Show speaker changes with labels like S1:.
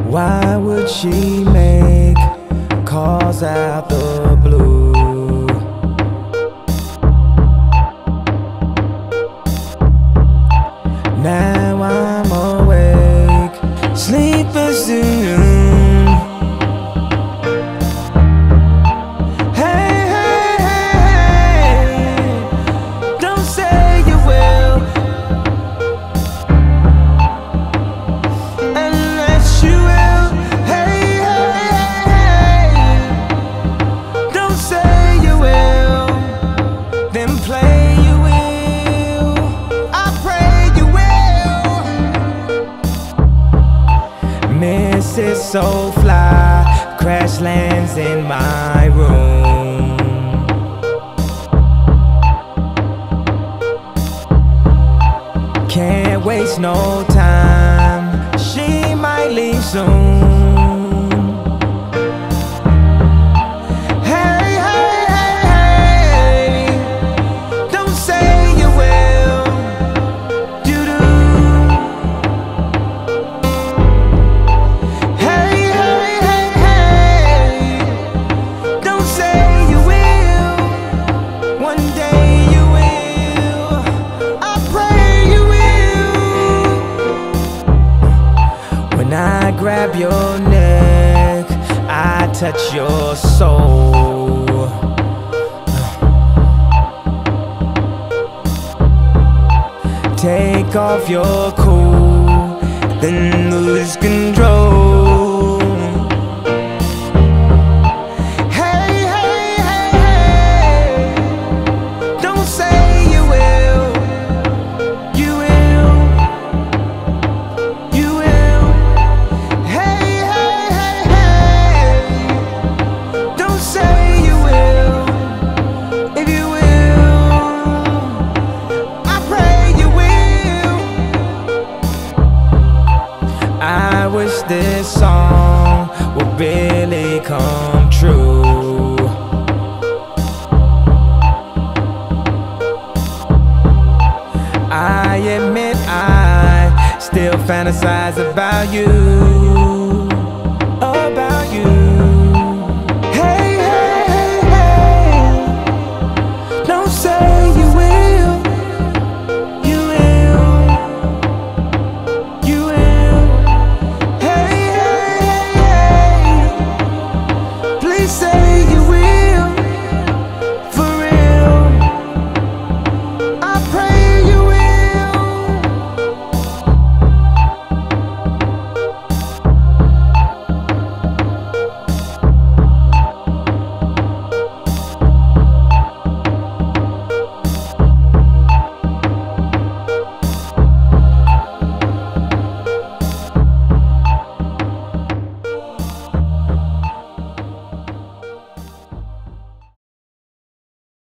S1: Why would she make calls out the blue? Now I'm awake, sleepless soon. It's so fly, crash lands in my room. Can't waste no time, she might leave soon. Hey, hey, hey, hey, don't say you will. You do. When I grab your neck, I touch your soul. Take off your coat, then lose control. Hey, hey, hey, hey, don't say you will. You will. You will. I wish this song would really come true. I admit I still fantasize about you.